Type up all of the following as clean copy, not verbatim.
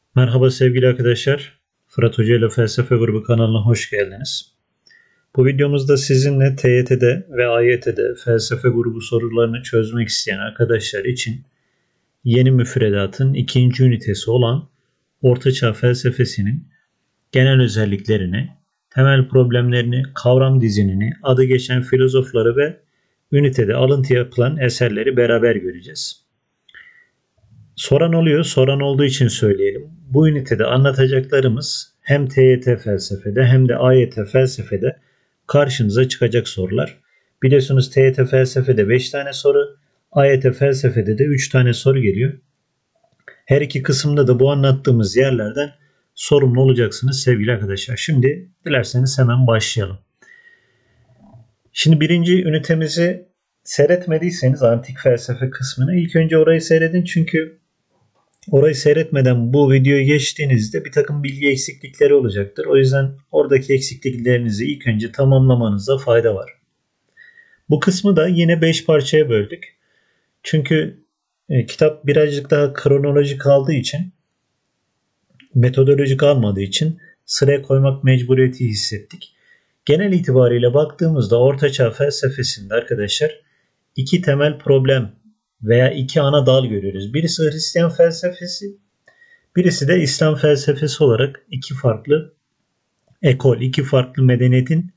Merhaba sevgili arkadaşlar. Fırat Hoca ile Felsefe Grubu kanalına hoş geldiniz. Bu videomuzda sizinle TYT'de ve AYT'de felsefe grubu sorularını çözmek isteyen arkadaşlar için yeni müfredatın ikinci ünitesi olan Ortaçağ felsefesinin genel özelliklerini, temel problemlerini, kavram dizinini, adı geçen filozofları ve ünitede alıntı yapılan eserleri beraber göreceğiz. Soran oluyor, soran olduğu için söyleyelim. Bu ünitede anlatacaklarımız hem TYT felsefede hem de AYT felsefede karşınıza çıkacak sorular. Biliyorsunuz TYT felsefede 5 tane soru, AYT felsefede de 3 tane soru geliyor. Her iki kısımda da bu anlattığımız yerlerden sorumlu olacaksınız sevgili arkadaşlar. Şimdi dilerseniz hemen başlayalım. Şimdi birinci ünitemizi seyretmediyseniz antik felsefe kısmını ilk önce orayı seyredin. Çünkü orayı seyretmeden bu videoyu geçtiğinizde bir takım bilgi eksiklikleri olacaktır. O yüzden oradaki eksikliklerinizi ilk önce tamamlamanızda fayda var. Bu kısmı da yine 5 parçaya böldük. Çünkü kitap birazcık daha kronolojik aldığı için, metodolojik almadığı için sıraya koymak mecburiyeti hissettik. Genel itibariyle baktığımızda Ortaçağ felsefesinde arkadaşlar iki temel problem veya iki ana dal görüyoruz. Birisi Hristiyan felsefesi, birisi de İslam felsefesi olarak iki farklı ekol, iki farklı medeniyetin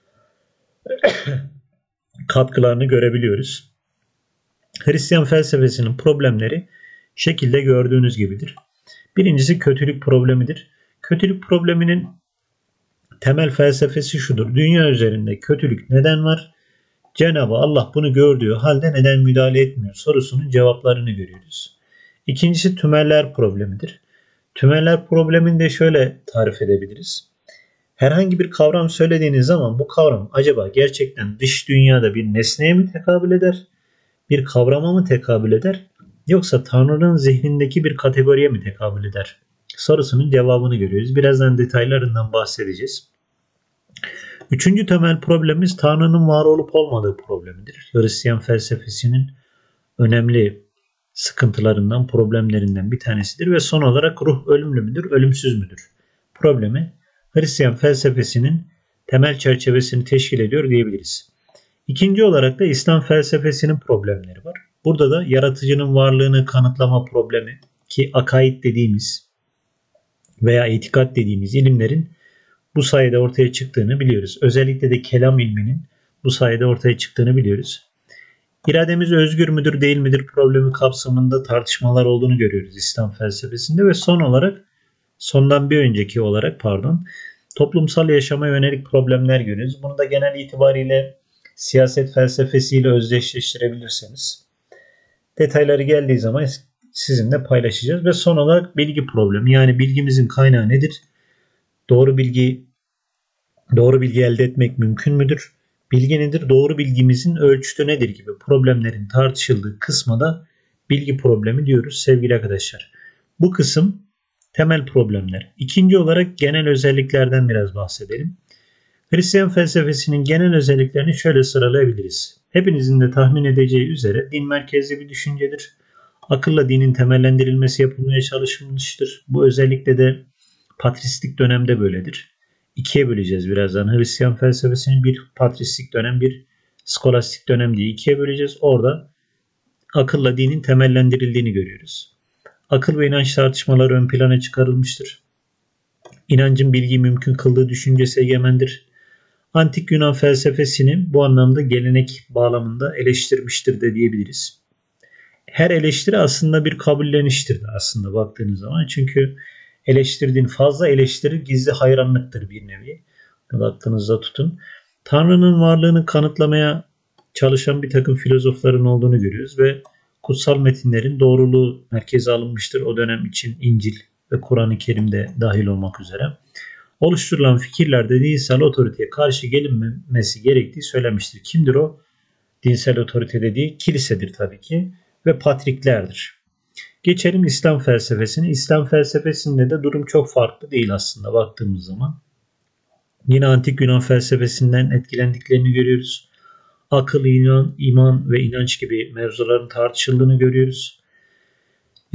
katkılarını görebiliyoruz. Hristiyan felsefesinin problemleri şekilde gördüğünüz gibidir. Birincisi kötülük problemidir. Kötülük probleminin temel felsefesi şudur. Dünya üzerinde kötülük neden var? Cenab-ı Allah bunu gördüğü halde neden müdahale etmiyor sorusunun cevaplarını görüyoruz. İkincisi tümeller problemidir. Tümeller problemini de şöyle tarif edebiliriz. Herhangi bir kavram söylediğiniz zaman bu kavram acaba gerçekten dış dünyada bir nesneye mi tekabül eder? Bir kavrama mı tekabül eder? Yoksa Tanrı'nın zihnindeki bir kategoriye mi tekabül eder? Sorusunun cevabını görüyoruz. Birazdan detaylarından bahsedeceğiz. Üçüncü temel problemimiz Tanrı'nın var olup olmadığı problemidir. Hristiyan felsefesinin önemli sıkıntılarından, problemlerinden bir tanesidir ve son olarak ruh ölümlü müdür, ölümsüz müdür? Problemi Hristiyan felsefesinin temel çerçevesini teşkil ediyor diyebiliriz. İkinci olarak da İslam felsefesinin problemleri var. Burada da yaratıcının varlığını kanıtlama problemi ki akaid dediğimiz veya itikat dediğimiz ilimlerin bu sayede ortaya çıktığını biliyoruz. Özellikle de kelam ilminin bu sayede ortaya çıktığını biliyoruz. İrademiz özgür müdür değil midir problemi kapsamında tartışmalar olduğunu görüyoruz İslam felsefesinde ve sondan bir önceki olarak toplumsal yaşama yönelik problemler görüyoruz. Bunu da genel itibariyle siyaset felsefesiyle özdeşleştirebilirseniz detayları geldiği zaman sizinle paylaşacağız ve son olarak bilgi problemi yani bilgimizin kaynağı nedir? Doğru bilgi elde etmek mümkün müdür? Bilgi nedir? Doğru bilgimizin ölçütü nedir gibi problemlerin tartışıldığı kısma da bilgi problemi diyoruz sevgili arkadaşlar. Bu kısım temel problemler. İkinci olarak genel özelliklerden biraz bahsedelim. Hristiyan felsefesinin genel özelliklerini şöyle sıralayabiliriz. Hepinizin de tahmin edeceği üzere din merkezli bir düşüncedir. Akılla dinin temellendirilmesi yapılmaya çalışılmıştır. Bu özellikle de patristik dönemde böyledir. İkiye böleceğiz birazdan. Hristiyan felsefesini bir patristik dönem, bir skolastik dönem diye ikiye böleceğiz. Orada akılla dinin temellendirildiğini görüyoruz. Akıl ve inanç tartışmaları ön plana çıkarılmıştır. İnancın bilgiyi mümkün kıldığı düşüncesi egemendir. Antik Yunan felsefesini bu anlamda gelenek bağlamında eleştirmiştir de diyebiliriz. Her eleştiri aslında bir kabulleniştir aslında baktığınız zaman. Çünkü fazla eleştiri gizli hayranlıktır bir nevi. Bunu aklınızda tutun. Tanrı'nın varlığını kanıtlamaya çalışan bir takım filozofların olduğunu görüyoruz ve kutsal metinlerin doğruluğu merkeze alınmıştır o dönem için İncil ve Kur'an-ı Kerim'de dahil olmak üzere. Oluşturulan fikirlerde dinsel otoriteye karşı gelinmesi gerektiği söylemiştir. Kimdir o? Dinsel otorite dediği kilisedir tabii ki ve patriklerdir. Geçelim İslam felsefesine. İslam felsefesinde de durum çok farklı değil aslında baktığımız zaman. Yine antik Yunan felsefesinden etkilendiklerini görüyoruz. Akıl, iman ve inanç gibi mevzuların tartışıldığını görüyoruz.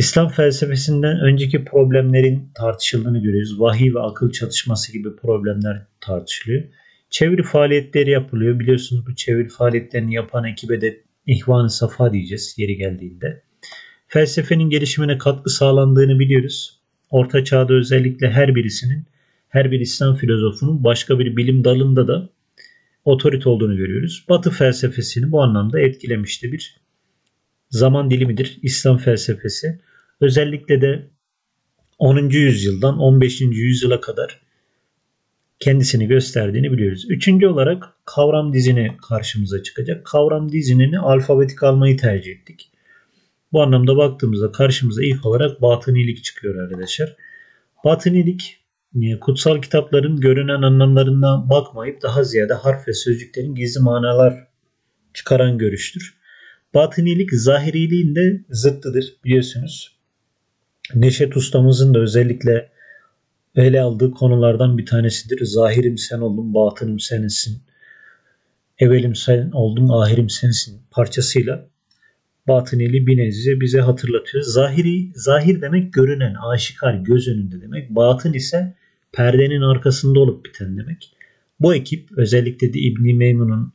İslam felsefesinden önceki problemlerin tartışıldığını görüyoruz. Vahiy ve akıl çatışması gibi problemler tartışılıyor. Çeviri faaliyetleri yapılıyor. Biliyorsunuz bu çeviri faaliyetlerini yapan ekibe de İhvan-ı Safa diyeceğiz yeri geldiğinde. Felsefenin gelişimine katkı sağlandığını biliyoruz. Orta Çağ'da özellikle her bir İslam filozofunun başka bir bilim dalında da otorite olduğunu görüyoruz. Batı felsefesini bu anlamda etkilemişti bir zaman dilimidir İslam felsefesi. Özellikle de 10. yüzyıldan 15. yüzyıla kadar kendisini gösterdiğini biliyoruz. Üçüncü olarak kavram dizini karşımıza çıkacak. Kavram dizinini alfabetik almayı tercih ettik. Bu anlamda baktığımızda karşımıza ilk olarak batınilik çıkıyor arkadaşlar. Batınilik kutsal kitapların görünen anlamlarına bakmayıp daha ziyade harf ve sözcüklerin gizli manalar çıkaran görüştür. Batınilik zahiriliğin de zıttıdır biliyorsunuz. Neşet ustamızın da özellikle ele aldığı konulardan bir tanesidir. Zahirim sen oldun, batınım sensin. Evelim sen oldun, ahirim sensin parçasıyla batıniliği bir nebze bize hatırlatıyor. Zahir demek görünen, aşikar, göz önünde demek. Batın ise perdenin arkasında olup biten demek. Bu ekip özellikle de İbn Meymun'un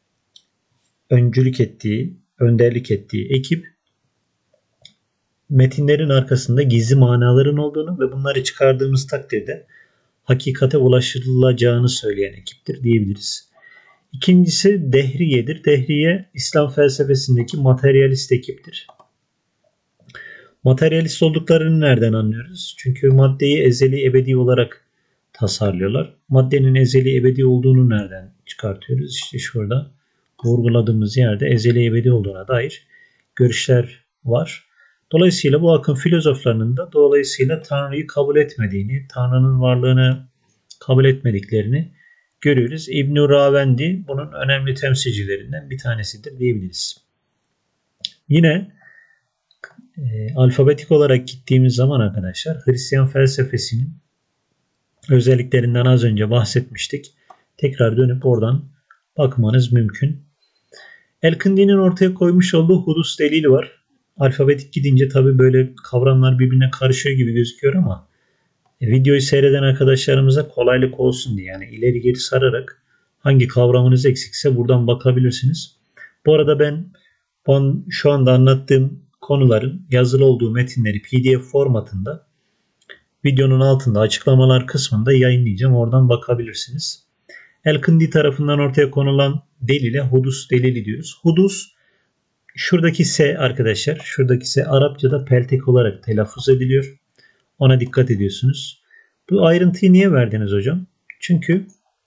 önderlik ettiği ekip metinlerin arkasında gizli manaların olduğunu ve bunları çıkardığımız takdirde hakikate ulaşılacağını söyleyen ekiptir diyebiliriz. İkincisi Dehriye'dir. Dehriye İslam felsefesindeki materyalist ekiptir. Materyalist olduklarını nereden anlıyoruz? Çünkü maddeyi ezeli ebedi olarak tasarlıyorlar. Maddenin ezeli ebedi olduğunu nereden çıkartıyoruz? İşte şurada vurguladığımız yerde ezeli ebedi olduğuna dair görüşler var. Dolayısıyla bu akım filozoflarının da Tanrı'yı kabul etmediğini, Tanrı'nın varlığını kabul etmediklerini görüyoruz. İbn-i Ravendi bunun önemli temsilcilerinden bir tanesidir diyebiliriz. Yine alfabetik olarak gittiğimiz zaman arkadaşlar Hristiyan felsefesinin özelliklerinden az önce bahsetmiştik. Tekrar dönüp oradan bakmanız mümkün. Elkindi'nin ortaya koymuş olduğu hudus delili var. Alfabetik gidince tabii böyle kavramlar birbirine karışıyor gibi gözüküyor ama videoyu seyreden arkadaşlarımıza kolaylık olsun diye yani ileri geri sararak hangi kavramınız eksikse buradan bakabilirsiniz. Bu arada ben şu anda anlattığım konuların yazılı olduğu metinleri PDF formatında videonun altında açıklamalar kısmında yayınlayacağım. Oradan bakabilirsiniz. Elkindi tarafından ortaya konulan delile hudus delili diyoruz. Hudus şuradaki S arkadaşlar. Şuradaki S Arapçada peltek olarak telaffuz ediliyor. Ona dikkat ediyorsunuz. Bu ayrıntıyı niye verdiniz hocam? Çünkü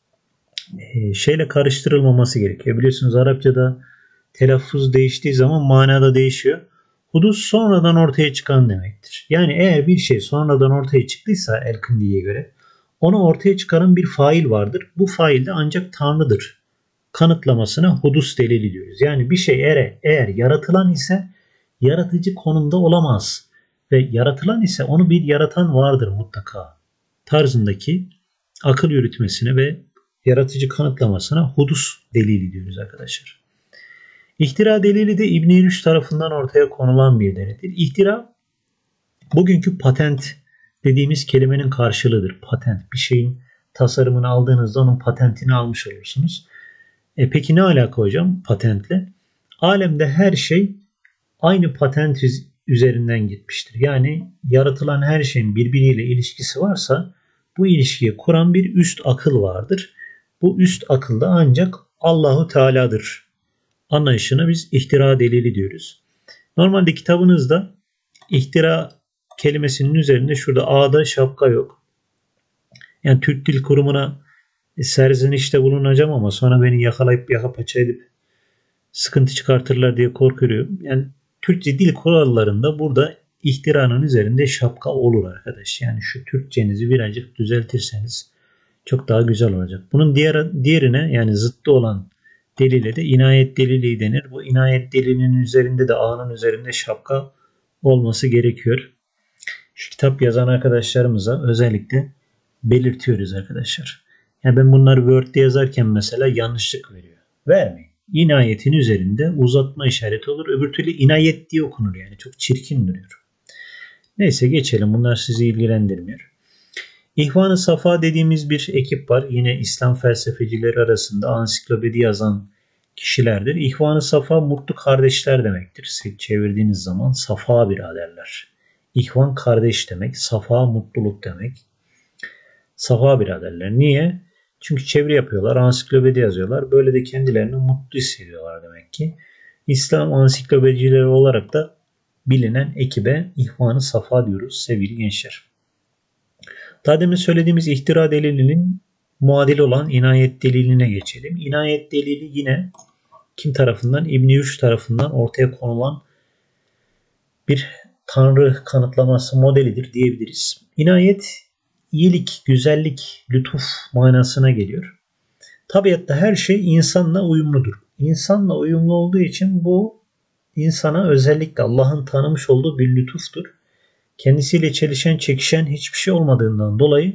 şeyle karıştırılmaması gerekiyor. Biliyorsunuz Arapçada telaffuz değiştiği zaman manada değişiyor. Hudus sonradan ortaya çıkan demektir. Yani eğer bir şey sonradan ortaya çıktıysa Elkindi'ye göre onu ortaya çıkaran bir fail vardır. Bu fail de ancak Tanrı'dır kanıtlamasına hudus delili diyoruz. Yani bir şey eğer yaratılan ise yaratıcı konumda olamaz. Ve yaratılan ise onu bir yaratan vardır mutlaka tarzındaki akıl yürütmesine ve yaratıcı kanıtlamasına hudus delili diyoruz arkadaşlar. İhtira delili de İbn-i Rüşd tarafından ortaya konulan bir delildir. İhtira bugünkü patent dediğimiz kelimenin karşılığıdır. Patent bir şeyin tasarımını aldığınızda onun patentini almış olursunuz. Peki ne alaka hocam patentle? Alemde her şey aynı patent üzerinden gitmiştir. Yani yaratılan her şeyin birbiriyle ilişkisi varsa bu ilişkiyi kuran bir üst akıl vardır. Bu üst akıl da ancak Allahu Teala'dır anlayışına biz ihtira delili diyoruz. Normalde kitabınızda ihtira kelimesinin üzerinde şurada A'da şapka yok. Yani Türk Dil Kurumu'na serzenişte bulunacağım ama sonra beni yakalayıp yaka paça edip sıkıntı çıkartırlar diye korkuyorum. Yani Türkçe dil kurallarında burada ihtiranın üzerinde şapka olur arkadaş. Yani şu Türkçenizi birazcık düzeltirseniz çok daha güzel olacak. Bunun diğerine yani zıttı olan delile de inayet delili denir. Bu inayet delilinin üzerinde de A'nın üzerinde şapka olması gerekiyor. Şu kitap yazan arkadaşlarımıza özellikle belirtiyoruz arkadaşlar. Yani ben bunları Word'de yazarken mesela yanlışlık veriyor. Vermeyin. İnayetin üzerinde uzatma işareti olur. Öbür türlü inayet diye okunur yani. Çok çirkin duruyor. Neyse geçelim, bunlar sizi ilgilendirmiyor. İhvan-ı Safa dediğimiz bir ekip var. Yine İslam felsefecileri arasında ansiklopedi yazan kişilerdir. İhvan-ı Safa mutlu kardeşler demektir. Çevirdiğiniz zaman Safa biraderler. İhvan kardeş demek, Safa mutluluk demek. Safa biraderler. Niye? Çünkü çeviri yapıyorlar, ansiklopedi yazıyorlar. Böyle de kendilerini mutlu hissediyorlar demek ki. İslam ansiklopedicileri olarak da bilinen ekibe İhvan-ı Safa diyoruz sevgili gençler. Daha demin söylediğimiz ihtira delilinin muadili olan inayet deliline geçelim. İnayet delili yine kim tarafından? İbn-i Rüşd tarafından ortaya konulan bir tanrı kanıtlaması modelidir diyebiliriz. İnayet, iyilik, güzellik, lütuf manasına geliyor. Tabiatta her şey insanla uyumludur. İnsanla uyumlu olduğu için bu insana özellikle Allah'ın tanımış olduğu bir lütuftur. Kendisiyle çelişen, çekişen hiçbir şey olmadığından dolayı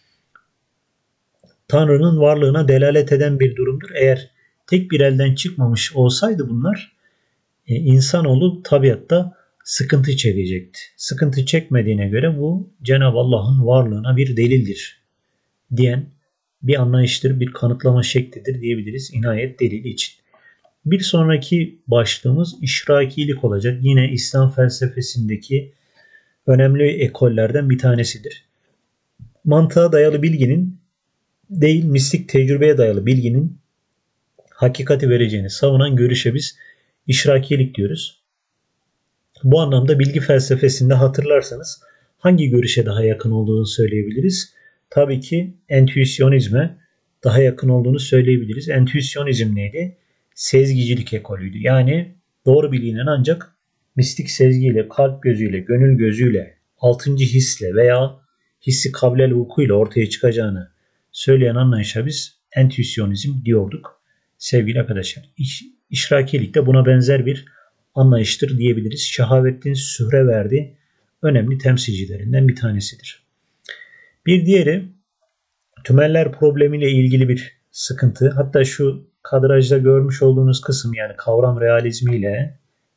Tanrı'nın varlığına delalet eden bir durumdur. Eğer tek bir elden çıkmamış olsaydı bunlar, insanoğlu tabiatta sıkıntı çekecekti. Sıkıntı çekmediğine göre bu Cenab-ı Allah'ın varlığına bir delildir diyen bir anlayıştır, bir kanıtlama şeklidir diyebiliriz inayet delili için. Bir sonraki başlığımız işrakilik olacak. Yine İslam felsefesindeki önemli ekollerden bir tanesidir. Mantığa dayalı bilginin değil, mistik tecrübeye dayalı bilginin hakikati vereceğini savunan görüşe biz işrakilik diyoruz. Bu anlamda bilgi felsefesinde hatırlarsanız hangi görüşe daha yakın olduğunu söyleyebiliriz? Tabii ki entüisyonizme daha yakın olduğunu söyleyebiliriz. Entüisyonizm neydi? Sezgicilik ekolüydü. Yani doğru bilginin ancak mistik sezgiyle, kalp gözüyle, gönül gözüyle, altıncı hisle veya hissi kablel vukuyla ortaya çıkacağını söyleyen anlayışa biz entüisyonizm diyorduk. Sevgili arkadaşlar, işrakilik de buna benzer bir anlayıştır diyebiliriz. Şahabettin Sühreverdi önemli temsilcilerinden bir tanesidir. Bir diğeri tümeller problemiyle ilgili bir sıkıntı. Hatta şu kadrajda görmüş olduğunuz kısım, yani kavram realizmiyle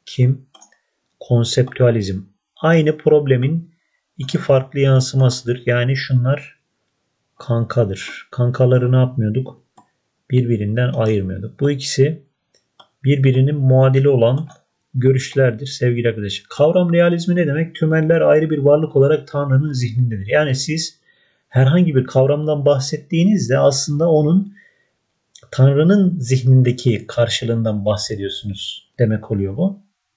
konseptüalizm aynı problemin iki farklı yansımasıdır. Yani şunlar kankadır. Kankaları ne yapmıyorduk? Birbirinden ayırmıyorduk. Bu ikisi birbirinin muadili olan görüşlerdir sevgili arkadaşlar. Kavram realizmi ne demek? Tümeller ayrı bir varlık olarak Tanrı'nın zihnindedir. Yani siz herhangi bir kavramdan bahsettiğinizde aslında onun Tanrı'nın zihnindeki karşılığından bahsediyorsunuz demek oluyor bu.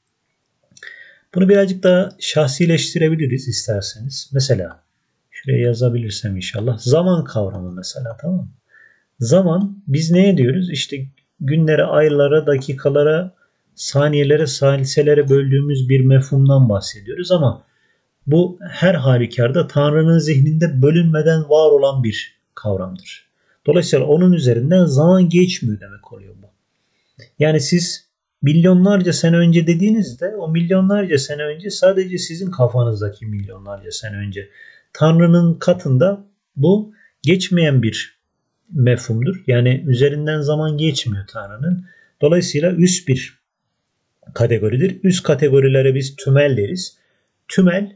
Bunu birazcık daha şahsileştirebiliriz isterseniz. Mesela şuraya yazabilirsem inşallah. Zaman kavramı mesela, tamam mı? Zaman, biz neye diyoruz? İşte günlere, aylara, dakikalara, saniyelere, saliselere böldüğümüz bir mefhumdan bahsediyoruz ama bu her halükarda Tanrı'nın zihninde bölünmeden var olan bir kavramdır. Dolayısıyla onun üzerinden zaman geçmiyor demek oluyor bu. Yani siz milyonlarca sene önce dediğinizde o milyonlarca sene önce sadece sizin kafanızdaki milyonlarca sene önce. Tanrı'nın katında bu geçmeyen bir mefhumdur. Yani üzerinden zaman geçmiyor Tanrı'nın. Dolayısıyla üst bir kategoridir. Üst kategorilere biz tümel deriz. Tümel,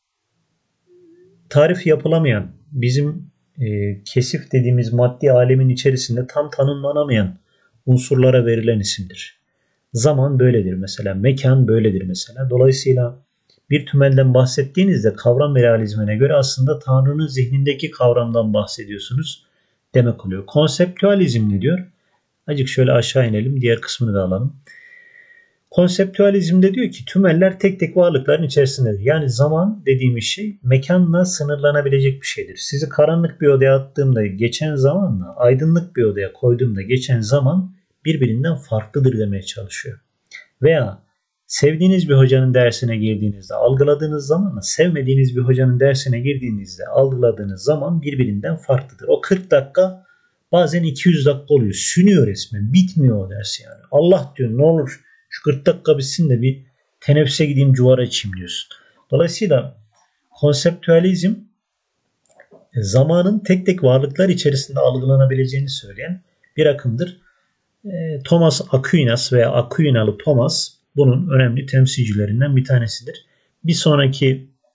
tarif yapılamayan, bizim kesif dediğimiz maddi alemin içerisinde tam tanımlanamayan unsurlara verilen isimdir. Zaman böyledir mesela, mekan böyledir mesela. Dolayısıyla bir tümelden bahsettiğinizde kavram realizmine göre aslında Tanrı'nın zihnindeki kavramdan bahsediyorsunuz demek oluyor. Konseptüalizm ne diyor? Azıcık şöyle aşağı inelim, diğer kısmını da alalım. Konseptüalizmde diyor ki tümeller tek tek varlıkların içerisindedir. Yani zaman dediğimiz şey mekanla sınırlanabilecek bir şeydir. Sizi karanlık bir odaya attığımda geçen zamanla aydınlık bir odaya koyduğumda geçen zaman birbirinden farklıdır demeye çalışıyor. Veya sevdiğiniz bir hocanın dersine girdiğinizde algıladığınız zamanla sevmediğiniz bir hocanın dersine girdiğinizde algıladığınız zaman birbirinden farklıdır. O 40 dakika bazen 200 dakika oluyor. Sünüyor resmen. Bitmiyor o ders yani. Allah diyor, ne olur şu 40 dakika bitsin de bir teneffüse gideyim, cuvara açayım diyorsun. Dolayısıyla konseptüalizm zamanın tek tek varlıklar içerisinde algılanabileceğini söyleyen bir akımdır. Thomas Aquinas veya Aquinalı Thomas bunun önemli temsilcilerinden bir tanesidir. Bir sonraki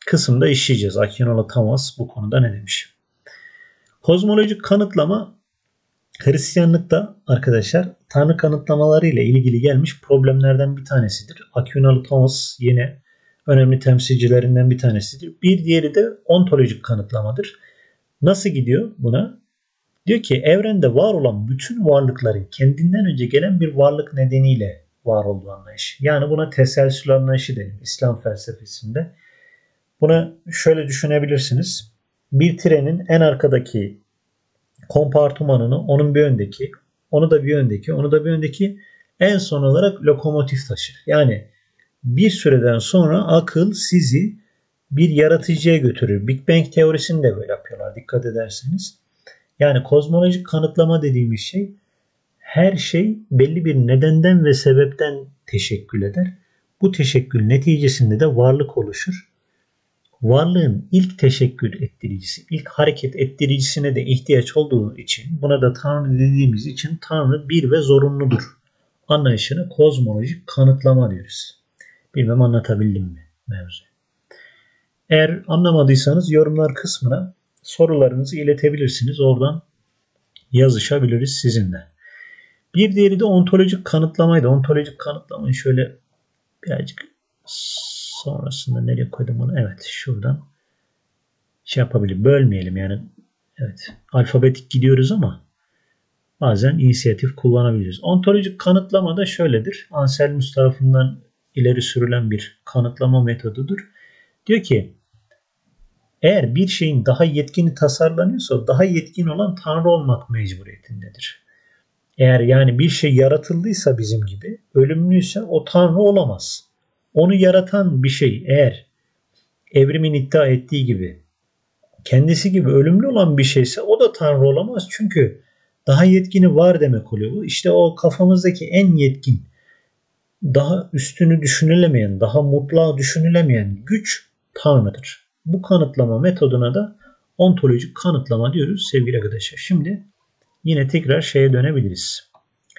kısımda işleyeceğiz. Akinola Thomas bu konuda ne demiş? Kozmolojik kanıtlama Hristiyanlıkta arkadaşlar Tanrı kanıtlamaları ile ilgili gelmiş problemlerden bir tanesidir. Akinola Thomas yine önemli temsilcilerinden bir tanesidir. Bir diğeri de ontolojik kanıtlamadır. Nasıl gidiyor buna? Diyor ki evrende var olan bütün varlıkların kendinden önce gelen bir varlık nedeniyle var olduğu anlayışı. Yani buna teselsül anlayışı denir İslam felsefesinde. Buna şöyle düşünebilirsiniz. Bir trenin en arkadaki kompartımanını onun bir öndeki, onu da bir öndeki, onu da bir öndeki en son olarak lokomotif taşır. Yani bir süreden sonra akıl sizi bir yaratıcıya götürür. Big Bang teorisini de böyle yapıyorlar dikkat ederseniz. Yani kozmolojik kanıtlama dediğimiz şey her şey belli bir nedenden ve sebepten teşekkül eder. Bu teşekkül neticesinde de varlık oluşur. Varlığın ilk teşekkül ettiricisi, ilk hareket ettiricisine de ihtiyaç olduğu için buna da Tanrı dediğimiz için Tanrı bir ve zorunludur anlayışını kozmolojik kanıtlama diyoruz. Bilmem anlatabildim mi mevzu? Eğer anlamadıysanız yorumlar kısmına sorularınızı iletebilirsiniz. Oradan yazışabiliriz sizinle. Bir diğeri de ontolojik kanıtlamaydı. Ontolojik kanıtlamayı şöyle birazcık sonrasında nereye koydum onu? Evet şuradan şey yapabilirim. Bölmeyelim yani. Evet. Alfabetik gidiyoruz ama bazen inisiyatif kullanabiliriz. Ontolojik kanıtlama da şöyledir. Anselmus tarafından ileri sürülen bir kanıtlama metodudur. Diyor ki eğer bir şeyin daha yetkini tasarlanıyorsa daha yetkin olan Tanrı olmak mecburiyetindedir. Eğer yani bir şey yaratıldıysa bizim gibi ölümlüyse o Tanrı olamaz. Onu yaratan bir şey eğer evrimin iddia ettiği gibi kendisi gibi ölümlü olan bir şeyse o da Tanrı olamaz. Çünkü daha yetkini var demek oluyor bu. İşte o kafamızdaki en yetkin, daha üstünü düşünülemeyen, daha mutlağı düşünülemeyen güç Tanrı'dır. Bu kanıtlama metoduna da ontolojik kanıtlama diyoruz sevgili arkadaşlar. Şimdi yine tekrar şeye dönebiliriz.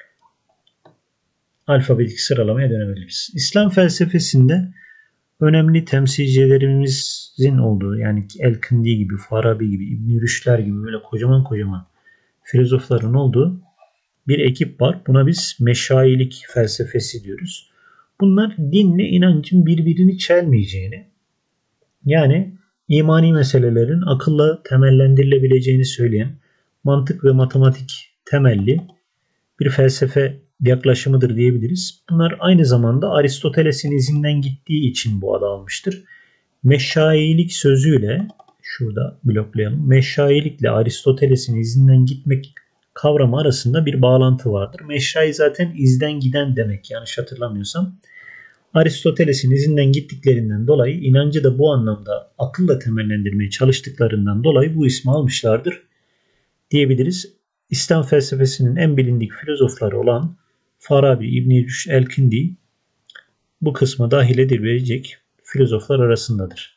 Alfabetik sıralamaya dönebiliriz. İslam felsefesinde önemli temsilcilerimizin olduğu yani El-Kindi gibi, Farabi gibi, İbn Rüşdler gibi böyle kocaman kocaman filozofların olduğu bir ekip var. Buna biz meşayilik felsefesi diyoruz. Bunlar dinle inancın birbirini çelmeyeceğini yani imani meselelerin akılla temellendirilebileceğini söyleyen mantık ve matematik temelli bir felsefe yaklaşımıdır diyebiliriz. Bunlar aynı zamanda Aristoteles'in izinden gittiği için bu adı almıştır. Meşayilik sözüyle şurada bloklayalım. Meşayilikle Aristoteles'in izinden gitmek kavramı arasında bir bağlantı vardır. Meşai zaten izden giden demek yanlış hatırlamıyorsam. Aristoteles'in izinden gittiklerinden dolayı inancı da bu anlamda akılla temellendirmeye çalıştıklarından dolayı bu ismi almışlardır diyebiliriz. İslam felsefesinin en bilindik filozofları olan Farabi, İbn Rüşd, El-Kindi bu kısma dahil edilebilecek filozoflar arasındadır.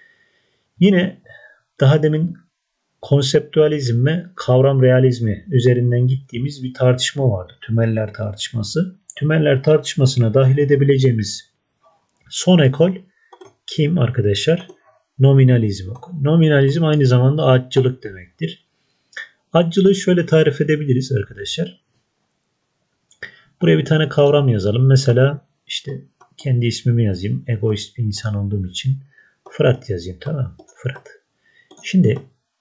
Yine daha demin konseptüalizm ve kavram realizmi üzerinden gittiğimiz bir tartışma vardı. Tümeller tartışması. Tümeller tartışmasına dahil edebileceğimiz son ekol kim arkadaşlar? Nominalizm. Nominalizm aynı zamanda ağaççılık demektir. Ağaççılığı şöyle tarif edebiliriz arkadaşlar. Buraya bir tane kavram yazalım. Mesela işte kendi ismimi yazayım. Egoist bir insan olduğum için Fırat yazayım, tamam mı? Fırat. Şimdi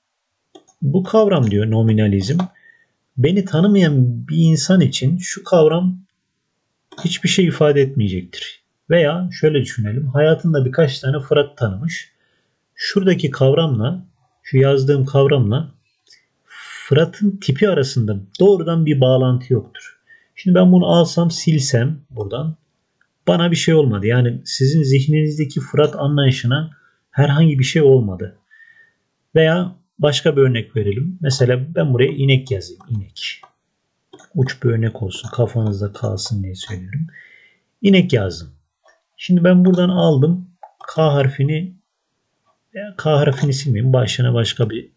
bu kavram diyor nominalizm. Beni tanımayan bir insan için şu kavram hiçbir şey ifade etmeyecektir. Veya şöyle düşünelim. Hayatında birkaç tane Fırat tanımış. Şuradaki kavramla, şu yazdığım kavramla Fırat'ın tipi arasında doğrudan bir bağlantı yoktur. Şimdi ben bunu alsam silsem buradan bana bir şey olmadı. Yani sizin zihninizdeki Fırat anlayışına herhangi bir şey olmadı. Veya başka bir örnek verelim. Mesela ben buraya inek yazayım. İnek. Uç bir örnek olsun. Kafanızda kalsın diye söylüyorum. İnek yazdım. Şimdi ben buradan aldım. K harfini silmeyeyim. Başına başka bir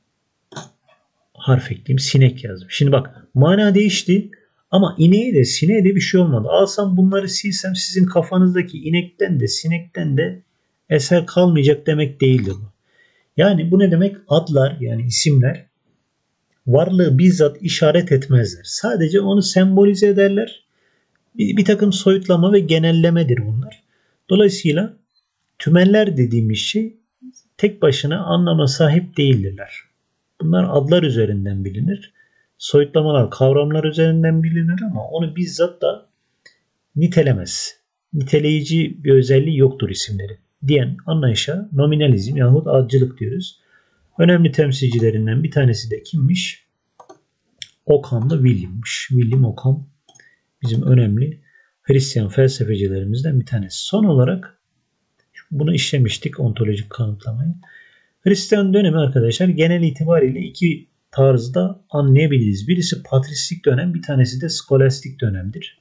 harf ekleyeyim. Sinek yazdım. Şimdi bak mana değişti. Ama ineğe de sineğe de bir şey olmadı. Alsam bunları silsem sizin kafanızdaki inekten de sinekten de eser kalmayacak demek değildir bu. Yani bu ne demek? Adlar yani isimler varlığı bizzat işaret etmezler. Sadece onu sembolize ederler. Bir takım soyutlama ve genellemedir bunlar. Dolayısıyla tümeller dediğimiz şey tek başına anlama sahip değildirler. Bunlar adlar üzerinden bilinir. Soyutlamalar kavramlar üzerinden bilinir ama onu bizzat da nitelemez. Niteleyici bir özelliği yoktur isimleri diyen anlayışa nominalizm yahut adcılık diyoruz. Önemli temsilcilerinden bir tanesi de kimmiş? Occam'lı William'mış. William Occam bizim önemli Hristiyan felsefecilerimizden bir tanesi. Son olarak bunu işlemiştik, ontolojik kanıtlamayı. Hristiyan dönemi arkadaşlar genel itibariyle iki tarzda anlayabiliriz. Birisi patristik dönem, bir tanesi de skolastik dönemdir.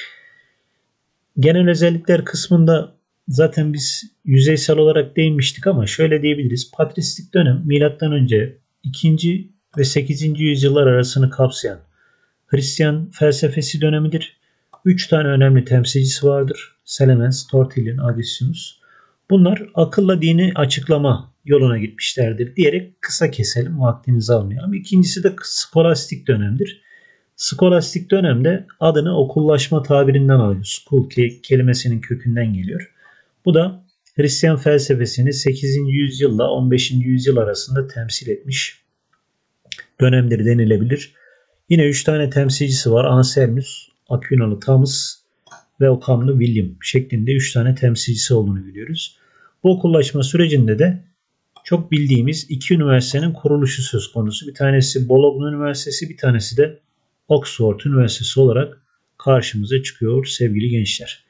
Genel özellikler kısmında zaten biz yüzeysel olarak değinmiştik ama şöyle diyebiliriz. Patristik dönem M.Ö. 2. ve 8. yüzyıllar arasını kapsayan Hristiyan felsefesi dönemidir. 3 tane önemli temsilcisi vardır. Salamence, Tertullian, Augustinus. Bunlar akılla dini açıklama yoluna gitmişlerdir diyerek kısa keselim, vaktinizi almayalım. İkincisi de skolastik dönemdir. Skolastik dönemde adını okullaşma tabirinden alıyor. School kelimesinin kökünden geliyor. Bu da Hristiyan felsefesini 8. yüzyılla 15. yüzyıl arasında temsil etmiş dönemdir denilebilir. Yine 3 tane temsilcisi var. Anselmus, Aquinalı Thomas ve Occam'lı William şeklinde 3 tane temsilcisi olduğunu biliyoruz. Bu okullaşma sürecinde de çok bildiğimiz iki üniversitenin kuruluşu söz konusu. Bir tanesi Bologna Üniversitesi, bir tanesi de Oxford Üniversitesi olarak karşımıza çıkıyor sevgili gençler.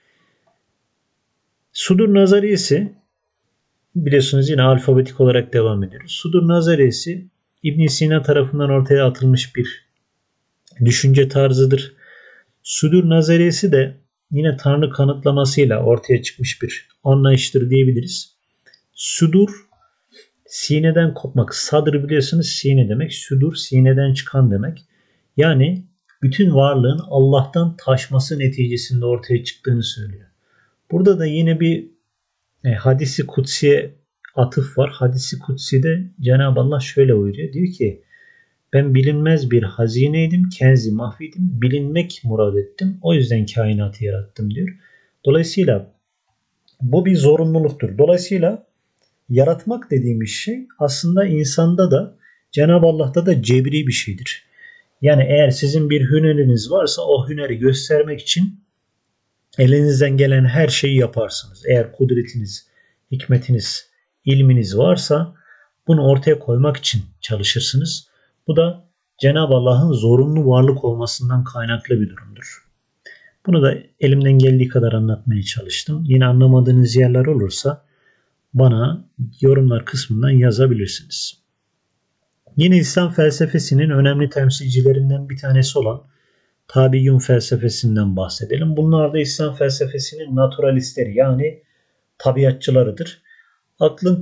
Sudur nazariyesi biliyorsunuz yine alfabetik olarak devam ediyoruz. Sudur nazariyesi İbn Sina tarafından ortaya atılmış bir düşünce tarzıdır. Sudur nazariyesi de yine Tanrı kanıtlamasıyla ortaya çıkmış bir anlayıştır diyebiliriz. Sudur sineden kopmak. Sadır biliyorsunuz sine demek. Sudur sineden çıkan demek. Yani bütün varlığın Allah'tan taşması neticesinde ortaya çıktığını söylüyor. Burada da yine bir hadisi kutsiye atıf var. Hadisi kutsi'de Cenab-ı Allah şöyle buyuruyor. Diyor ki ben bilinmez bir hazineydim, kenzi mahviydim, bilinmek murad ettim. O yüzden kainatı yarattım diyor. Dolayısıyla bu bir zorunluluktur. Dolayısıyla yaratmak dediğimiz şey aslında insanda da Cenab-ı Allah'ta da cebri bir şeydir. Yani eğer sizin bir hüneriniz varsa o hüneri göstermek için elinizden gelen her şeyi yaparsınız. Eğer kudretiniz, hikmetiniz, ilminiz varsa bunu ortaya koymak için çalışırsınız. Bu da Cenab-ı Allah'ın zorunlu varlık olmasından kaynaklı bir durumdur. Bunu da elimden geldiği kadar anlatmaya çalıştım. Yine anlamadığınız yerler olursa bana yorumlar kısmından yazabilirsiniz. Yine İslam felsefesinin önemli temsilcilerinden bir tanesi olan Tabiyyun felsefesinden bahsedelim. Bunlar da İslam felsefesinin naturalistleri yani tabiatçılarıdır. Aklı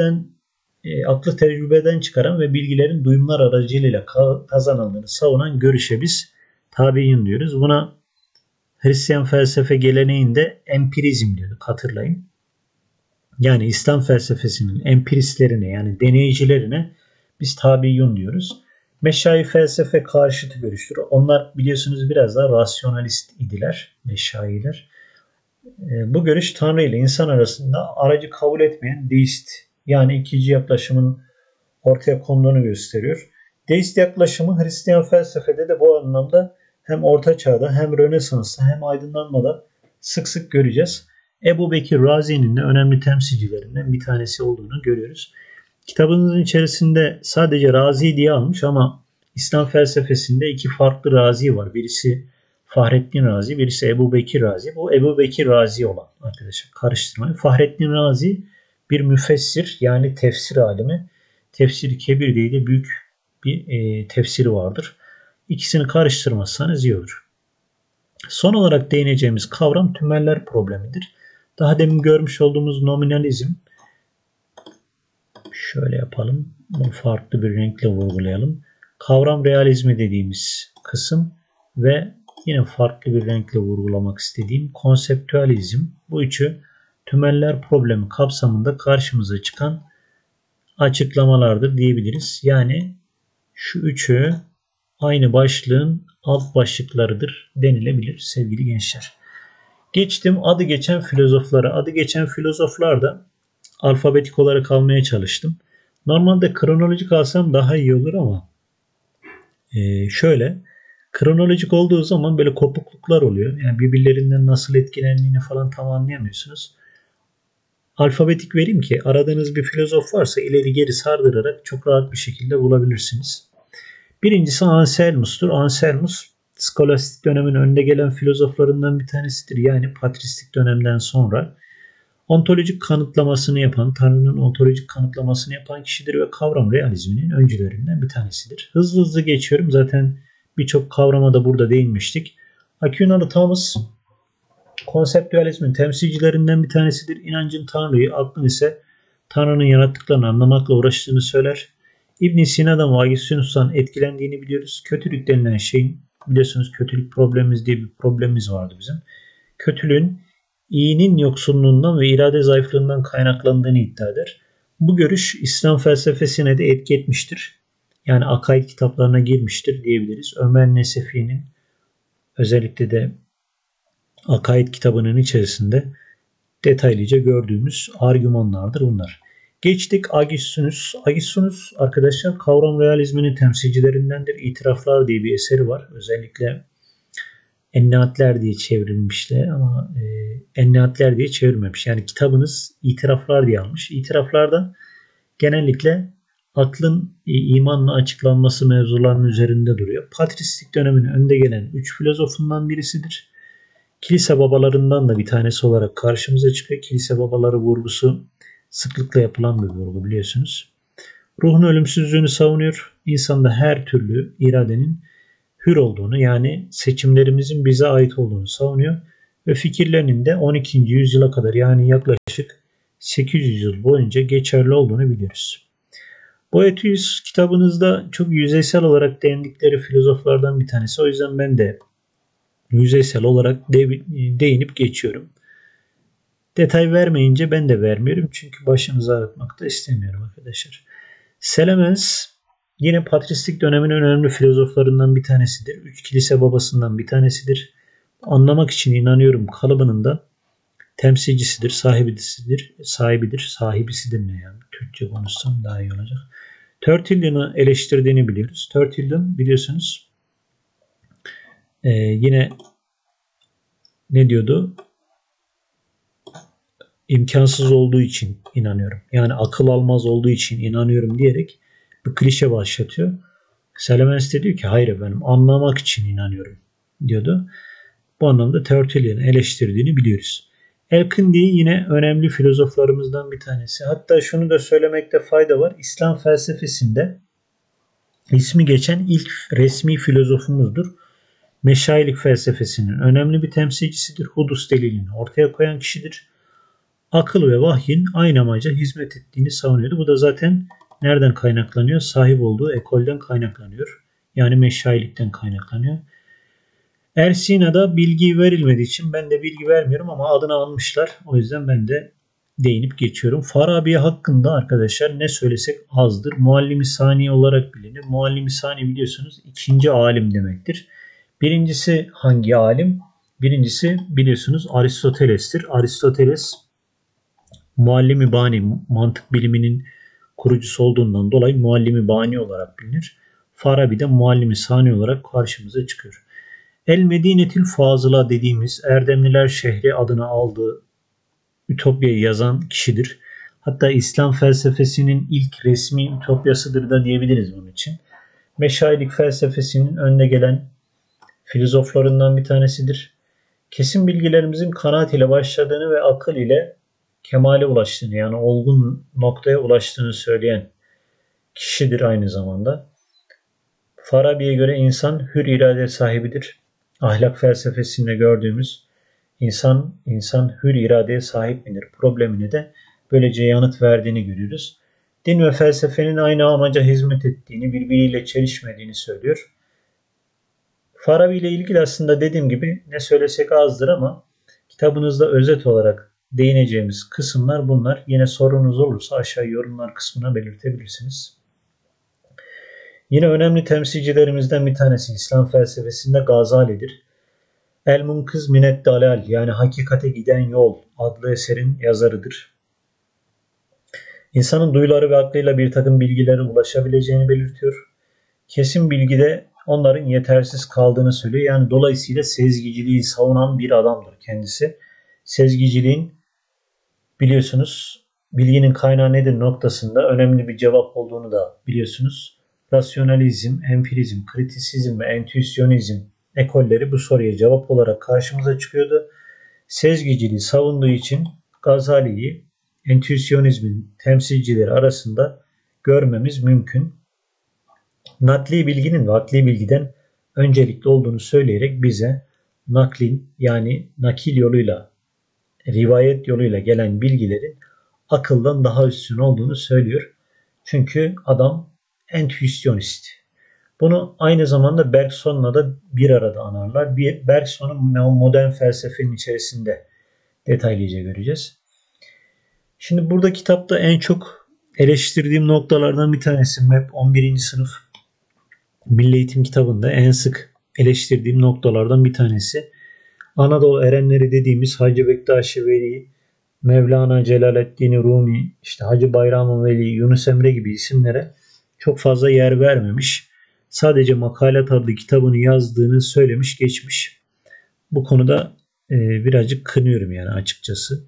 tecrübeden çıkaran ve bilgilerin duyumlar aracılığıyla kazanıldığını savunan görüşe biz tabiyyun diyoruz. Buna Hristiyan felsefe geleneğinde empirizm diyorduk, hatırlayın. Yani İslam felsefesinin empiristlerine yani deneyicilerine biz tabiyyun diyoruz. Meşayi felsefe karşıtı görüştür. Onlar biliyorsunuz biraz daha rasyonalist idiler, meşayiler. Bu görüş Tanrı ile insan arasında aracı kabul etmeyen deist yani ikinci yaklaşımın ortaya konduğunu gösteriyor. Deist yaklaşımı Hristiyan felsefede de bu anlamda hem Orta Çağ'da hem Rönesans'ta hem aydınlanmada sık sık göreceğiz. Ebu Bekir Razi'nin de önemli temsilcilerinden bir tanesi olduğunu görüyoruz. Kitabınızın içerisinde sadece Razi diye almış ama İslam felsefesinde iki farklı Razi var. Birisi Fahrettin Razi, birisi Ebu Bekir Razi. Bu Ebu Bekir Razi olan arkadaşlar karıştırmayın. Fahrettin Razi bir müfessir yani tefsir alimi. Tefsir-i Kebir diye de büyük bir tefsiri vardır. İkisini karıştırmazsanız iyi olur. Son olarak değineceğimiz kavram tümeller problemidir. Daha demin görmüş olduğumuz nominalizm. Şöyle yapalım. Bunu farklı bir renkle vurgulayalım. Kavram realizmi dediğimiz kısım ve yine farklı bir renkle vurgulamak istediğim konseptüalizm. Bu üçü tümeller problemi kapsamında karşımıza çıkan açıklamalardır diyebiliriz. Yani şu üçü aynı başlığın alt başlıklarıdır denilebilir sevgili gençler. Geçtim adı geçen filozoflara. Adı geçen filozoflar da alfabetik olarak almaya çalıştım. Normalde kronolojik alsam daha iyi olur ama şöyle kronolojik olduğu zaman böyle kopukluklar oluyor. Yani birbirlerinden nasıl etkilendiğini falan tam anlayamıyorsunuz. Alfabetik vereyim ki aradığınız bir filozof varsa ileri geri sardırarak çok rahat bir şekilde bulabilirsiniz. Birincisi Anselmus'tur. Anselmus skolastik dönemin önde gelen filozoflarından bir tanesidir. Yani patristik dönemden sonra ontolojik kanıtlamasını yapan, Tanrı'nın ontolojik kanıtlamasını yapan kişidir ve kavram realizminin öncülerinden bir tanesidir. Hızlı hızlı geçiyorum. Zaten birçok kavrama da burada değinmiştik. Aquinas Thomas konseptüalizmin temsilcilerinden bir tanesidir. İnancın Tanrı'yı, aklın ise Tanrı'nın yarattıklarını anlamakla uğraştığını söyler. İbn Sina'dan ve Augustinus'tan etkilendiğini biliyoruz. Kötülük denilen şeyin, biliyorsunuz kötülük problemimiz diye bir problemimiz vardı bizim. Kötülüğün iyinin yoksunluğundan ve irade zayıflığından kaynaklandığını iddia eder. Bu görüş İslam felsefesine de etki etmiştir. Yani akaid kitaplarına girmiştir diyebiliriz. Ömer Nesefi'nin özellikle de akaid kitabının içerisinde detaylıca gördüğümüz argümanlardır bunlar. Geçtik Augustinus. Augustinus arkadaşlar kavram realizminin temsilcilerindendir. İtiraflar diye bir eseri var. Özellikle Enneatler diye çevrilmişler ama Enneatler diye çevirmemiş. Yani kitabınız İtiraflar diye almış. İtiraflarda genellikle aklın imanla açıklanması mevzularının üzerinde duruyor. Patristik dönemin önde gelen 3 filozofundan birisidir. Kilise babalarından da bir tanesi olarak karşımıza çıkıyor. Kilise babaları vurgusu sıklıkla yapılan bir vurgu biliyorsunuz. Ruhun ölümsüzlüğünü savunuyor. İnsanda her türlü iradenin hür olduğunu yani seçimlerimizin bize ait olduğunu savunuyor. Ve fikirlerinin de 12. yüzyıla kadar yani yaklaşık 800 yıl boyunca geçerli olduğunu biliyoruz. Boethius kitabınızda çok yüzeysel olarak değindikleri filozoflardan bir tanesi. O yüzden ben de yüzeysel olarak değinip geçiyorum. Detay vermeyince ben de vermiyorum. Çünkü başınızı ağrıtmak da istemiyorum arkadaşlar. Salamence yine patristik dönemin önemli filozoflarından bir tanesidir. 3 kilise babasından bir tanesidir. Anlamak için inanıyorum kalıbının da temsilcisidir, sahibisidir ne yani? Türkçe konuşsam daha iyi olacak. Tertullian'ı eleştirdiğini biliyoruz. Tertullian biliyorsunuz yine ne diyordu? İmkansız olduğu için inanıyorum. Yani akıl almaz olduğu için inanıyorum diyerek bir klişe başlatıyor. Salamence de diyor ki hayır efendim anlamak için inanıyorum diyordu. Bu anlamda Tertullian'ı eleştirdiğini biliyoruz. El-Kindi yine önemli filozoflarımızdan bir tanesi. Hatta şunu da söylemekte fayda var. İslam felsefesinde ismi geçen ilk resmi filozofumuzdur. Meşayilik felsefesinin önemli bir temsilcisidir. Hudus delilini ortaya koyan kişidir. Akıl ve vahyin aynı amaca hizmet ettiğini savunuyordu. Bu da zaten nereden kaynaklanıyor? Sahip olduğu ekolden kaynaklanıyor. Yani meşayilikten kaynaklanıyor. Ersina'da bilgi verilmediği için ben de bilgi vermiyorum ama adını almışlar. O yüzden ben de değinip geçiyorum. Farabi hakkında arkadaşlar ne söylesek azdır. Muallimi Sani olarak bilinir. Muallimi Sani biliyorsunuz ikinci alim demektir. Birincisi hangi alim? Birincisi biliyorsunuz Aristoteles'tir. Aristoteles Muallimi Bani mantık biliminin kurucusu olduğundan dolayı Muallimi Bani olarak bilinir. Farabi de Muallimi Sani olarak karşımıza çıkıyor. El Medinetil Fazıla dediğimiz Erdemliler şehri adını aldığı Ütopya'yı yazan kişidir. Hatta İslam felsefesinin ilk resmi ütopyasıdır da diyebiliriz bunun için. Meşayilik felsefesinin önde gelen filozoflarından bir tanesidir. Kesin bilgilerimizin kanaat ile başladığını ve akıl ile kemale ulaştığını yani olgun noktaya ulaştığını söyleyen kişidir aynı zamanda. Farabi'ye göre insan hür irade sahibidir. Ahlak felsefesinde gördüğümüz insan hür iradeye sahip midir problemine de böylece yanıt verdiğini görüyoruz. Din ve felsefenin aynı amaca hizmet ettiğini, birbiriyle çelişmediğini söylüyor. Farabi ile ilgili aslında dediğim gibi ne söylesek azdır ama kitabınızda özet olarak değineceğimiz kısımlar bunlar. Yine sorunuz olursa aşağı yorumlar kısmına belirtebilirsiniz. Yine önemli temsilcilerimizden bir tanesi İslam felsefesinde Gazali'dir. El-Munkız Minet Dalal yani Hakikate Giden Yol adlı eserin yazarıdır. İnsanın duyuları ve aklıyla bir takım bilgilere ulaşabileceğini belirtiyor. Kesin bilgide onların yetersiz kaldığını söylüyor. Yani dolayısıyla sezgiciliği savunan bir adamdır kendisi. Sezgiciliğin biliyorsunuz bilginin kaynağı nedir noktasında önemli bir cevap olduğunu da biliyorsunuz. Rasyonalizm, empirizm, kritisizm ve entüisyonizm ekolleri bu soruya cevap olarak karşımıza çıkıyordu. Sezgiciliği savunduğu için Gazali'yi entüisyonizmin temsilcileri arasında görmemiz mümkün. Nakli bilginin ve akli bilgiden öncelikli olduğunu söyleyerek bize naklin yani nakil yoluyla, rivayet yoluyla gelen bilgilerin akıldan daha üstün olduğunu söylüyor. Çünkü adam entüisyonist. Bunu aynı zamanda Bergson'la da bir arada anarlar. Bergson'u modern felsefenin içerisinde detaylıca göreceğiz. Şimdi burada kitapta en çok eleştirdiğim noktalardan bir tanesi MEP 11. sınıf Milli Eğitim kitabında en sık eleştirdiğim noktalardan bir tanesi. Anadolu erenleri dediğimiz Hacı Bektaş Veli, Mevlana Celaleddin Rumi, işte Hacı Bayram Veli, Yunus Emre gibi isimlere çok fazla yer vermemiş. Sadece Makalat adlı kitabını yazdığını söylemiş geçmiş. Bu konuda birazcık kınıyorum yani açıkçası.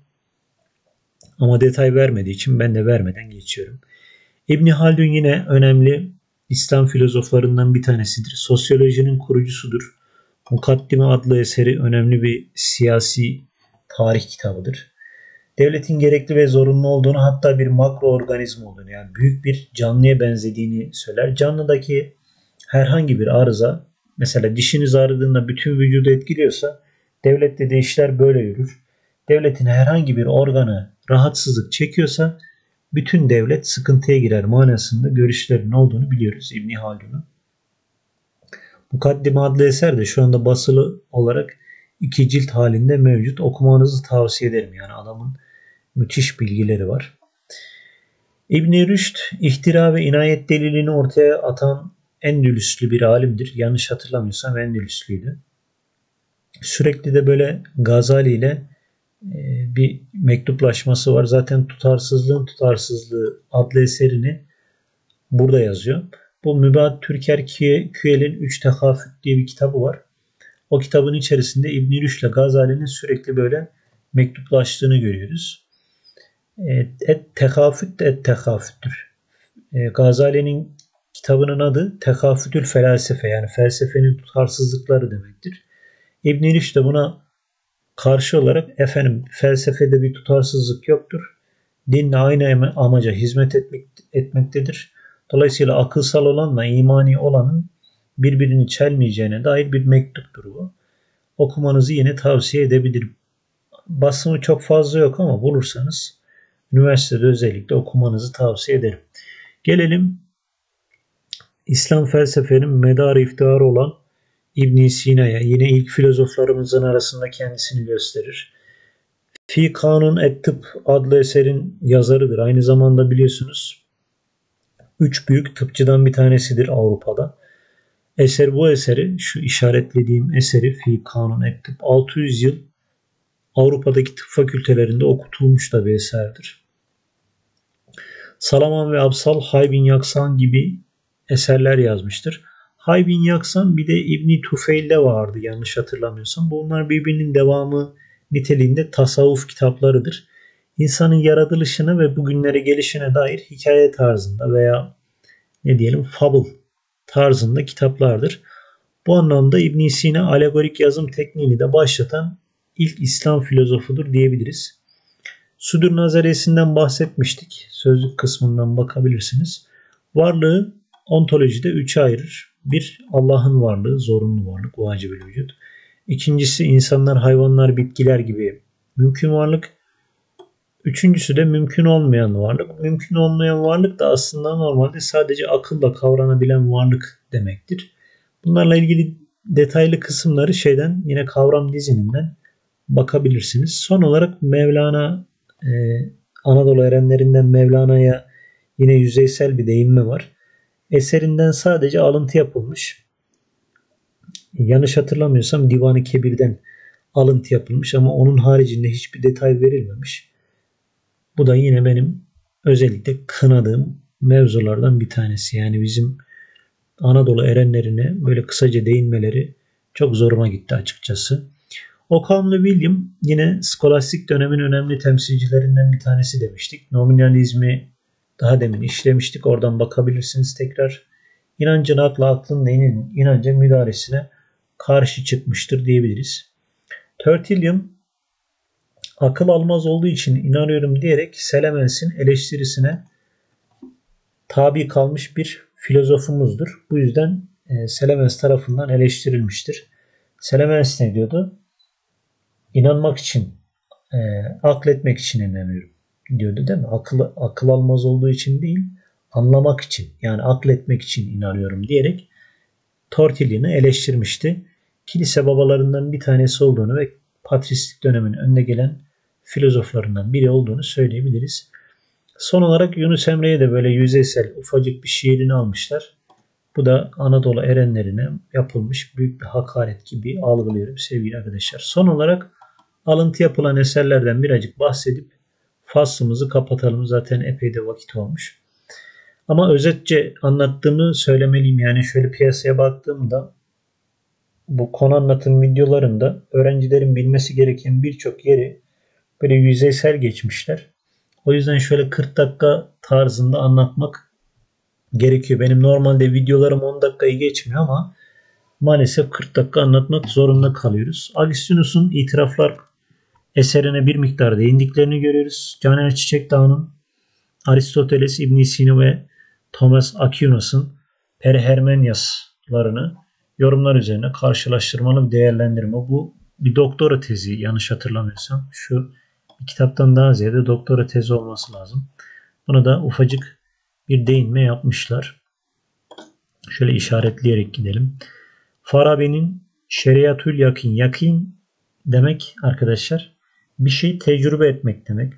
Ama detay vermediği için ben de vermeden geçiyorum. İbni Haldun yine önemli İslam filozoflarından bir tanesidir. Sosyolojinin kurucusudur. Mukaddime adlı eseri önemli bir siyasi tarih kitabıdır. Devletin gerekli ve zorunlu olduğunu hatta bir makroorganizma olduğunu yani büyük bir canlıya benzediğini söyler. Canlıdaki herhangi bir arıza mesela dişiniz ağrıdığında bütün vücudu etkiliyorsa devlette de işler böyle yürür. Devletin herhangi bir organı rahatsızlık çekiyorsa bütün devlet sıkıntıya girer manasında görüşlerin olduğunu biliyoruz İbn Haldun'un. Mukaddime adlı eser de şu anda basılı olarak 2 cilt halinde mevcut. Okumanızı tavsiye ederim. Yani adamın müthiş bilgileri var. İbn-i Rüşd ihtira ve inayet delilini ortaya atan Endülüslü bir alimdir. Yanlış hatırlamıyorsam Endülüslüydü. Sürekli de böyle Gazali ile bir mektuplaşması var. Zaten Tutarsızlığı adlı eserini burada yazıyor. Bu Mübad Türker Küel'in 3 Tekafüt diye bir kitabı var. O kitabın içerisinde İbn-i Rüşd ile Gazali'nin sürekli böyle mektuplaştığını görüyoruz. Tekafüttür. Gazali'nin kitabının adı Tekafütül Felsefe yani felsefenin tutarsızlıkları demektir. İbn-i Rüşd de buna karşı olarak felsefede bir tutarsızlık yoktur. Dinle aynı amaca hizmet etmektedir. Dolayısıyla akılsal olanla imani olanın birbirini çelmeyeceğine dair bir mektuptur bu. Okumanızı yine tavsiye edebilirim. Basımı çok fazla yok ama bulursanız üniversitede özellikle okumanızı tavsiye ederim. Gelelim İslam felsefenin medarı iftiharı olan İbn Sina'ya. Yine ilk filozoflarımızın arasında kendisini gösterir. Fi Kanun et-Tıp adlı eserin yazarıdır. Aynı zamanda biliyorsunuz 3 büyük tıpçıdan bir tanesidir Avrupa'da. Bu eseri şu işaretlediğim eseri Fi Kanun et-Tıp 600 yıl Avrupa'daki tıp fakültelerinde okutulmuş da bir eserdir. Salaman ve Absal Haybin Yaksan gibi eserler yazmıştır. Haybin Yaksan bir de İbni Tufeil'de vardı yanlış hatırlamıyorsam. Bunlar birbirinin devamı niteliğinde tasavvuf kitaplarıdır. İnsanın yaratılışını ve bugünlere gelişine dair hikaye tarzında veya fable tarzında kitaplardır. Bu anlamda İbn Sina alegorik yazım tekniğini de başlatan ilk İslam filozofudur diyebiliriz. Sudur nazariyesinden bahsetmiştik. Sözlük kısmından bakabilirsiniz. Varlığı ontolojide 3'e ayırır. Bir, Allah'ın varlığı, zorunlu varlık, vacib-ül vücut. İkincisi insanlar, hayvanlar, bitkiler gibi mümkün varlık. Üçüncüsü de mümkün olmayan varlık. Mümkün olmayan varlık da aslında normalde sadece akılla kavranabilen varlık demektir. Bunlarla ilgili detaylı kısımları yine kavram dizininden bakabilirsiniz. Son olarak Mevlana, Anadolu erenlerinden Mevlana'ya yine yüzeysel bir değinme var. Eserinden sadece alıntı yapılmış. Yanlış hatırlamıyorsam Divan-ı Kebir'den alıntı yapılmış ama onun haricinde hiçbir detay verilmemiş. Bu da yine benim özellikle kınadığım mevzulardan bir tanesi. Yani bizim Anadolu erenlerine böyle kısaca değinmeleri çok zoruma gitti açıkçası. Occam'lı William yine skolastik dönemin önemli temsilcilerinden bir tanesi demiştik. Nominalizmi daha demin işlemiştik. Oradan bakabilirsiniz tekrar. İnancın akla, aklın dinin inanca müdahalesine karşı çıkmıştır diyebiliriz. Tertullian akıl almaz olduğu için inanıyorum diyerek Salamens'in eleştirisine tabi kalmış bir filozofumuzdur. Bu yüzden Salamens tarafından eleştirilmiştir. Salamens ne diyordu? İnanmak için, akletmek için inanıyorum diyordu değil mi? Akıl almaz olduğu için değil, anlamak için, yani akletmek için inanıyorum diyerek Tertullian'ı eleştirmişti. Kilise babalarından bir tanesi olduğunu ve patristik dönemin önde gelen filozoflarından biri olduğunu söyleyebiliriz. Son olarak Yunus Emre'ye de böyle yüzeysel ufacık bir şiirini almışlar. Bu da Anadolu erenlerine yapılmış büyük bir hakaret gibi algılıyorum sevgili arkadaşlar. Son olarak alıntı yapılan eserlerden birazcık bahsedip faslımızı kapatalım. Zaten epey de vakit olmuş. Ama özetçe anlattığımı söylemeliyim. Yani şöyle piyasaya baktığımda bu konu anlatım videolarında öğrencilerin bilmesi gereken birçok yeri böyle yüzeysel geçmişler. O yüzden şöyle 40 dakika tarzında anlatmak gerekiyor. Benim normalde videolarım 10 dakikayı geçmiyor ama maalesef 40 dakika anlatmak zorunda kalıyoruz. Agustinus'un İtiraflar eserine bir miktar değindiklerini görüyoruz. Caner Çiçekdağ'ın Aristoteles, İbn Sina ve Thomas Aquinas'ın Perhermeniaslarını yorumlar üzerine karşılaştırmalı bir değerlendirme. Bu bir doktora tezi yanlış hatırlamıyorsam. Şu bir kitaptan daha ziyade doktora tezi olması lazım. Buna da ufacık bir değinme yapmışlar. Şöyle işaretleyerek gidelim. Farabi'nin Şeriatül Yakin. Yakin demek arkadaşlar bir şey tecrübe etmek demek.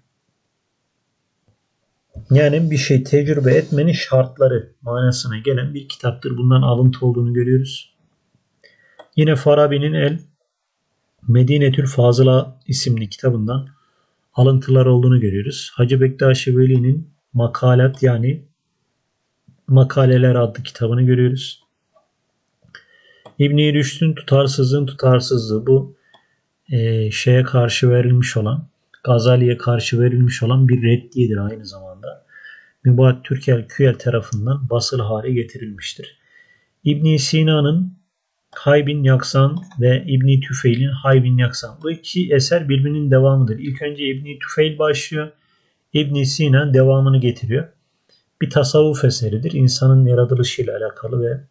Yani bir şey tecrübe etmenin şartları manasına gelen bir kitaptır. Bundan alıntı olduğunu görüyoruz. Yine Farabi'nin El Medinetül Fazıla isimli kitabından alıntılar olduğunu görüyoruz. Hacı Bektaş Veli'nin Makalat yani Makaleler adlı kitabını görüyoruz. İbn-i Rüşd'ün Tutarsızlığın Tutarsızlığı bu şeye karşı verilmiş olan, Gazali'ye karşı verilmiş olan bir reddiyedir aynı zamanda. Mübahat Türkel Küyel tarafından basılı hale getirilmiştir. İbn Sina'nın Haybin Yaksan ve İbn Tüfeil'in Haybin Yaksan. Bu iki eser birbirinin devamıdır. İlk önce İbn Tüfeil başlıyor. İbn Sina devamını getiriyor. Bir tasavvuf eseridir. İnsanın yaratılışıyla alakalı ve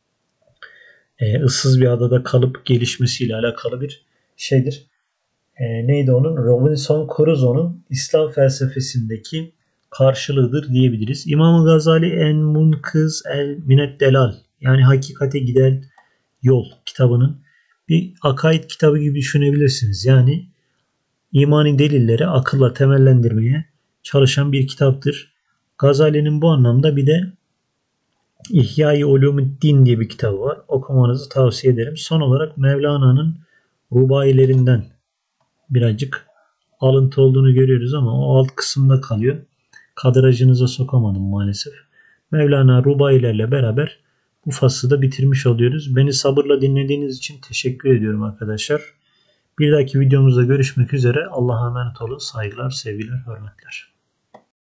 ıssız bir adada kalıp gelişmesiyle alakalı bir şeydir. Neydi onun? Robinson Crusoe'nun İslam felsefesindeki karşılığıdır diyebiliriz. İmam Gazali En Munkız El Minet Delal yani hakikate giden yol kitabının bir akaid kitabı gibi düşünebilirsiniz. Yani imani delilleri akılla temellendirmeye çalışan bir kitaptır. Gazali'nin bu anlamda bir de İhya-i Ulumuddin diye bir kitabı var. Okumanızı tavsiye ederim. Son olarak Mevlana'nın rubailerinden birazcık alıntı olduğunu görüyoruz ama o alt kısımda kalıyor. Kadrajınıza sokamadım maalesef. Mevlana rubailerle beraber bu faslı da bitirmiş oluyoruz. Beni sabırla dinlediğiniz için teşekkür ediyorum arkadaşlar. Bir dahaki videomuzda görüşmek üzere. Allah'a emanet olun. Saygılar, sevgiler, hürmetler.